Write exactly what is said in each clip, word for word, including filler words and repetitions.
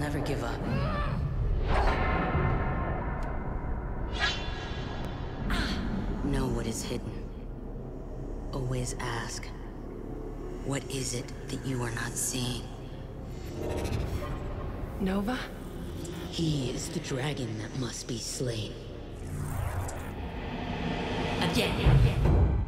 never give up. Know what is hidden. Always ask, what is it that you are not seeing? Nova? He is the dragon that must be slain. Again.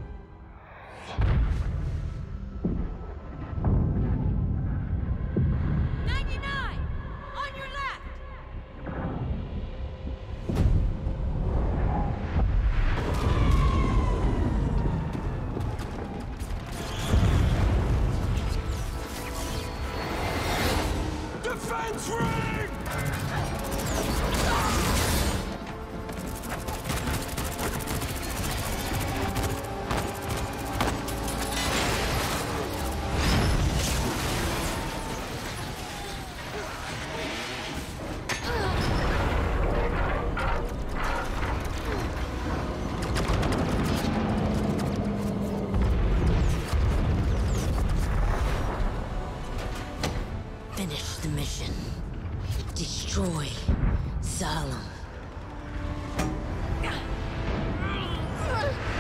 Finish the mission. Destroy Zalem.